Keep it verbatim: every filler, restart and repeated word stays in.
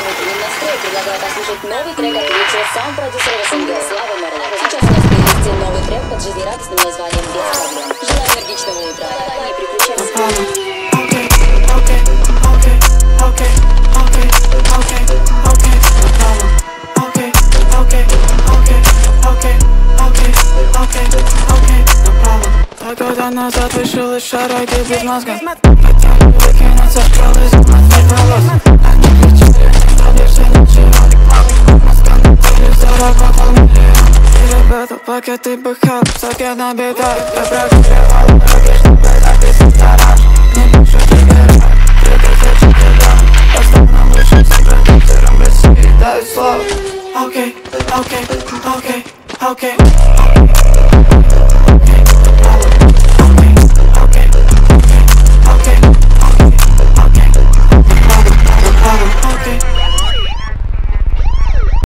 вашему утренним настрою предлагаю послушать новый трек от величия саунд-продюсера СНГ Славы Мерло. Сейчас у нас в плейлисте новый трек под жизнерадостным названием «Без проблем». Желаю энергичного утра. Не переключайся. Два года назад вышел из шараги без мозга. Хотели выкинуть со школы за моих волос. Они кричали, что больше ничего. Мозга на теле заработал миллион. Переработал пакеты бэкап, сокет на битах. Я прогревал руки, чтобы записать гараж. Не больше триггеров, двигаться четвером. Поставь нам лучше себя лидером России. Дай слово. Окей, окей, окей, окей.